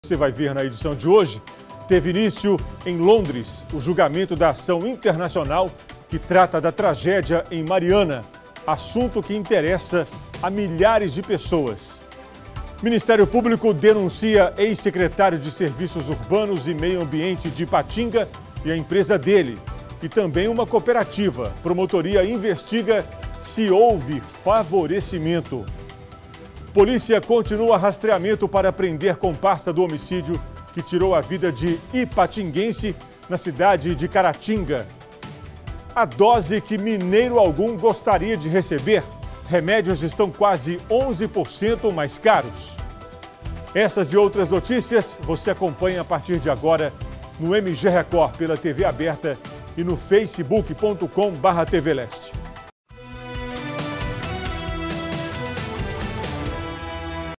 Você vai ver na edição de hoje, teve início em Londres o julgamento da ação internacional que trata da tragédia em Mariana, assunto que interessa a milhares de pessoas. Ministério Público denuncia ex-secretário de Serviços Urbanos e Meio Ambiente de Ipatinga e a empresa dele. E também uma cooperativa. Promotoria investiga se houve favorecimento. Polícia continua rastreamento para prender comparsa do homicídio que tirou a vida de ipatinguense na cidade de Caratinga. A dose que mineiro algum gostaria de receber, remédios estão quase 11% mais caros. Essas e outras notícias você acompanha a partir de agora no MG Record pela TV aberta e no facebook.com/TVLeste.